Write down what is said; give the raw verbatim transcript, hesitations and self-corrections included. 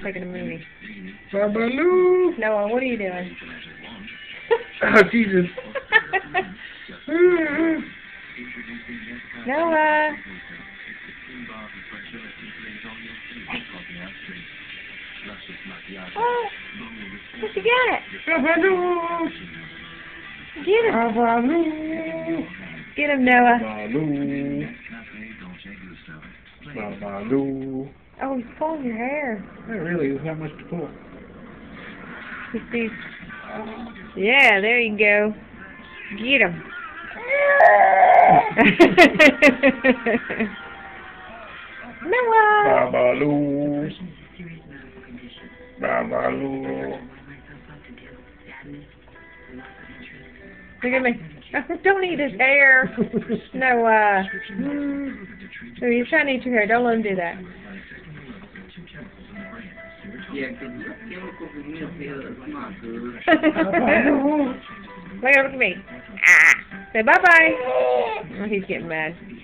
taking a movie. Babaloo. Noah, what are you doing? Oh, Jesus. Noah. Oh, what you got? Babaloo. Get him. Babaloo. Get him, Noah. Babaloo. Babaloo. Oh, he's pulling your hair. Not really. There's not much to pull. You see? Yeah, there you go. Get him. Noah. Babaloo. Babaloo. Look at me. Don't eat his hair. Noah. So he's trying to eat your hair. Don't let him do that. Look at, look at me. Ah. Say bye-bye. Oh, he's getting mad.